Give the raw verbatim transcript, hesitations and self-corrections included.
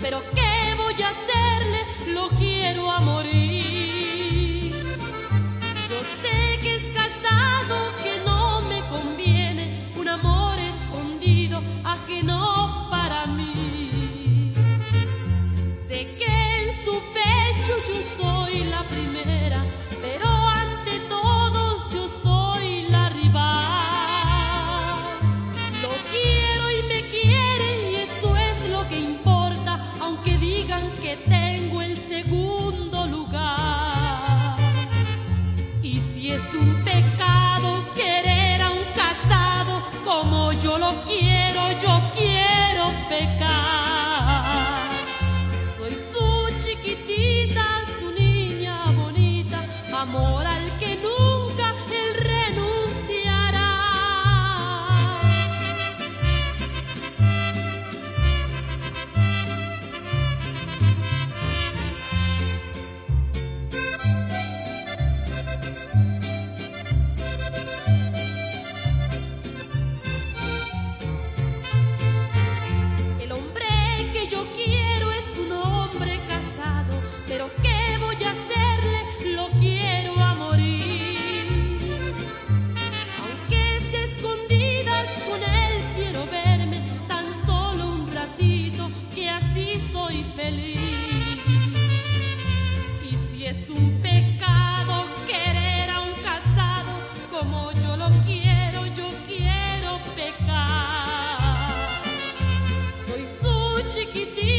pero ¿qué voy a hacerle? Lo quiero a morir. Yo sé que es casado, que no me conviene un amor escondido, ajeno para mí. Sé que en su pecho yo soy la primera, pero ante todos yo soy la rival. Lo quiero y me quiere y eso es lo que importa, aunque digan que tengo el segundo lugar. Y si es un pecado querer a un casado como yo lo quiero, yo quiero pecar. Soy su chiquitita, su niña bonita, amor al que nunca él renunciará. El hombre que yo quiero es un hombre casado, pero ¿qué voy a hacerle? Lo quiero a morir. Aunque sea escondidas con él quiero verme tan solo un ratito, que así soy feliz. Y si es un pecado querer a un casado como yo lo quiero, yo quiero pecar. Soy su chiquitita,